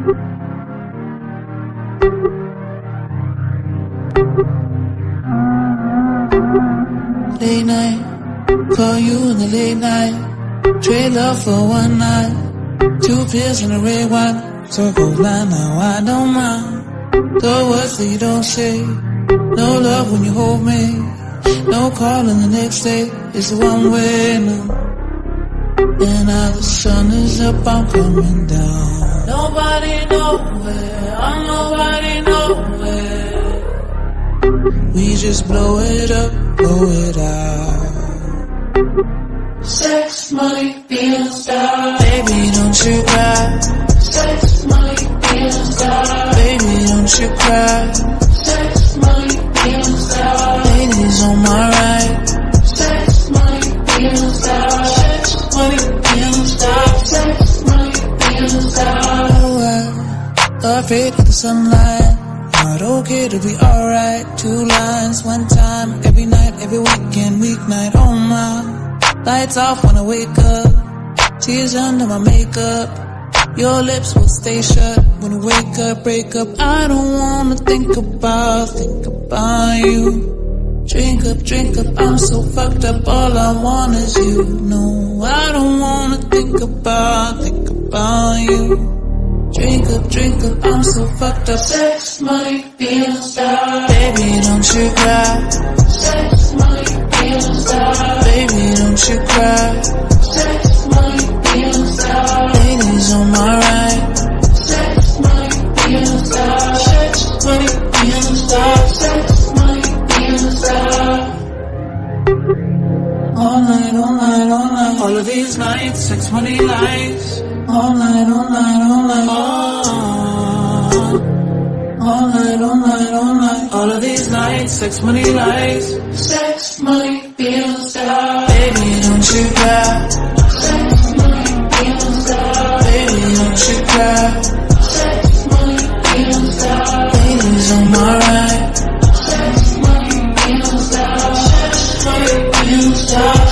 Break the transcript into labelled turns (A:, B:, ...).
A: Late night, call you in the late night. Trade love for one night. 2 pills and a red wine. Circle line, now I don't mind. The words that you don't say. No love when you hold me. No calling the next day. It's a one way now. And now the sun is up, I'm coming down. Nobody nowhere, I'm nobody nowhere. We just blow it up, blow it out. Sex, money, being a star. Baby, don't you cry. Sex, money, being a star. Baby, don't you cry. Sex, money, being a star. Ladies on my right. Sex, money, being a star. Sex, money, being a star. Sex, money, being a star. Oh, afraid of the sunlight. Not okay to be alright. 2 lines, 1 time, every night, every weekend, weeknight. Oh my, lights off when I wake up. Tears under my makeup. Your lips will stay shut when you wake up, break up. I don't wanna think about you. Drink up, I'm so fucked up. All I want is you. No, I don't wanna think about you. Drink up, I'm so fucked up. Sex, money, being a star. Baby, don't you cry. Sex, money, being a star. Baby, don't you cry. Sex, money, being a star. Ladies on my right. Sex, money, being a star. Sex, money, being a star. Sex, money, being a star. All night, all night, all night. All of these nights, sex, money, lies. All night, all night, all night. All night, all night, all night. All of these nights, sex, money, lies. Sex, money, being a star. Baby, don't you cry. Sex, money, being a star. Baby, don't you cry. Sex, money, being a star. Ladies on my right. Sex, money, being a star. Sex, money, being a star.